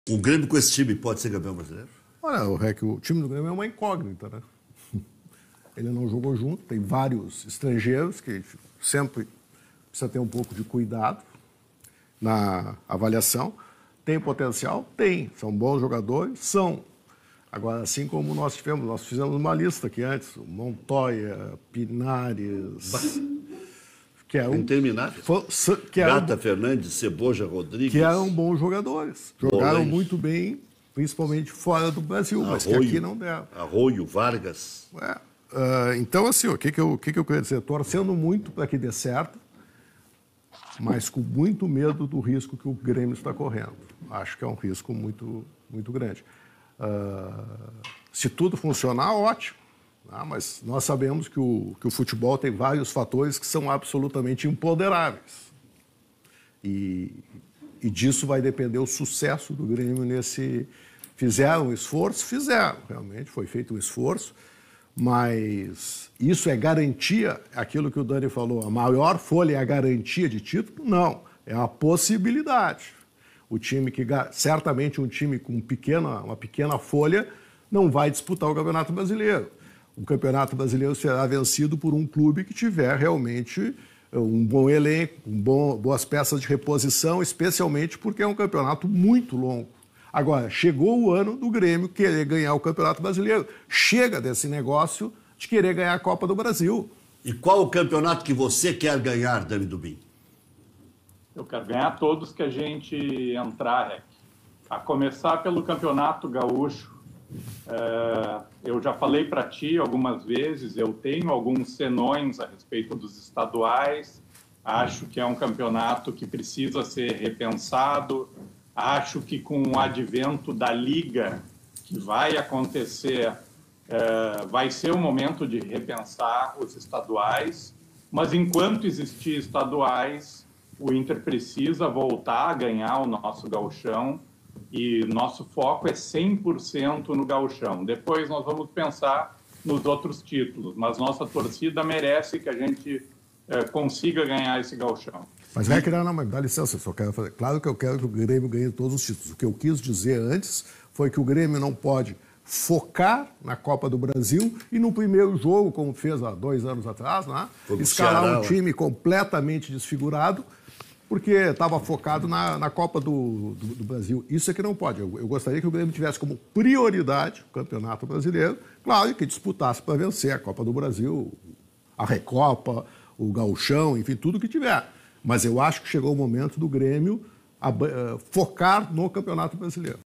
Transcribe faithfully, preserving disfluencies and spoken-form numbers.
O Grêmio com esse time pode ser campeão brasileiro? Olha, o Rec, o time do Grêmio é uma incógnita, né? Ele não jogou junto, tem vários estrangeiros que sempre precisa ter um pouco de cuidado na avaliação. Tem potencial? Tem. São bons jogadores? São. Agora, assim como nós tivemos, nós fizemos uma lista aqui antes, Montoya, Pinares... Que é um, Interminável. Que é Gata um, Fernandes, Ceboja Rodrigues. Que eram bons jogadores. Jogaram Bolense. muito bem, principalmente fora do Brasil, Arroio, mas que aqui não deram. Arroio, Vargas. É, uh, então, assim, o que, que, eu, o que, que eu queria dizer? Torcendo muito para que dê certo, mas com muito medo do risco que o Grêmio está correndo. Acho que é um risco muito, muito grande. Uh, se tudo funcionar, ótimo. Ah, mas nós sabemos que o, que o futebol tem vários fatores que são absolutamente imponderáveis. E, e disso vai depender o sucesso do Grêmio nesse... Fizeram um esforço? Fizeram, realmente, foi feito um esforço, mas isso é garantia, aquilo que o Dani falou, a maior folha é a garantia de título? Não, é a possibilidade. O time que, certamente um time com pequena, uma pequena folha não vai disputar o Campeonato Brasileiro. O Campeonato Brasileiro será vencido por um clube que tiver realmente um bom elenco, um bom, boas peças de reposição, especialmente porque é um campeonato muito longo. Agora, chegou o ano do Grêmio querer ganhar o Campeonato Brasileiro. Chega desse negócio de querer ganhar a Copa do Brasil. E qual o campeonato que você quer ganhar, Dani Dubin? Eu quero ganhar todos que a gente entrar, Rec. A começar pelo Campeonato Gaúcho. É, eu já falei para ti algumas vezes, eu tenho alguns senões a respeito dos estaduais, acho que é um campeonato que precisa ser repensado, acho que com o advento da Liga que vai acontecer, é, vai ser o momento de repensar os estaduais, mas enquanto existir estaduais, o Inter precisa voltar a ganhar o nosso gauchão. E nosso foco é cem por cento no gauchão. Depois nós vamos pensar nos outros títulos, mas nossa torcida merece que a gente é, consiga ganhar esse gauchão. Mas vai criar, não, mas dá licença, eu só quero fazer. Claro que eu quero que o Grêmio ganhe todos os títulos. O que eu quis dizer antes foi que o Grêmio não pode focar na Copa do Brasil e no primeiro jogo, como fez há dois anos atrás, né? Escalar Ceará, um time completamente desfigurado, porque estava focado na, na Copa do, do, do Brasil. Isso é que não pode. Eu, eu gostaria que o Grêmio tivesse como prioridade o Campeonato Brasileiro, claro, que disputasse para vencer a Copa do Brasil, a Recopa, o Gauchão, enfim, tudo que tiver. Mas eu acho que chegou o momento do Grêmio a, a, focar no Campeonato Brasileiro.